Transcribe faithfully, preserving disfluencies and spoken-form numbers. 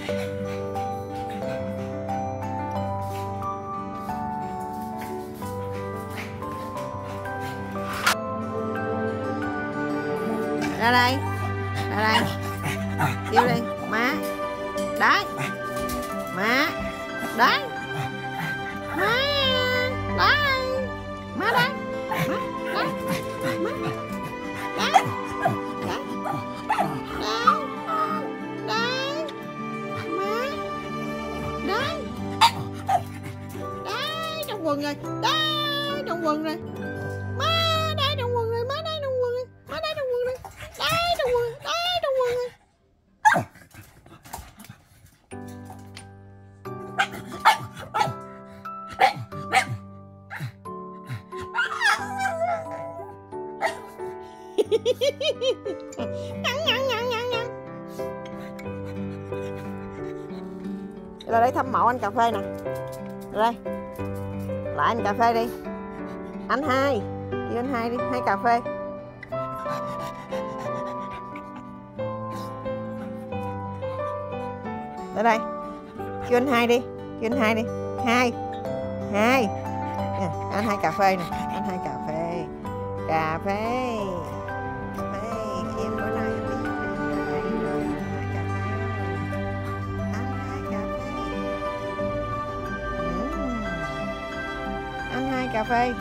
Ra đây, ra đây, kêu đi, má, đấy, má, đấy, má, đấy, má đấy, má, đấy, má, đấy, đấy, đấy, đấy, má, đấy, đấy, trong quần rồi, đấy, trong quần rồi, má, đấy, trong quần rồi, má, đấy, trong quần rồi, má, đấy, trong quần rồi. Đấy, trong quần, đấy, trong quần rồi. Nhăn, nhăn, nhăn, nhăn, nhăn. Ra đây thăm mẫu anh cà phê nè. Ra đây. Lại anh cà phê đi. Anh hai. Kêu anh hai đi, hai cà phê. Tới đây, kêu anh hai đi, kêu anh hai đi, hai, hai, nè, anh hai cà phê nè, anh hai cà phê, cà phê, cà phê, em bữa nay em đi đây rồi, cà phê, anh hai cà phê, uhm. Anh hai cà phê.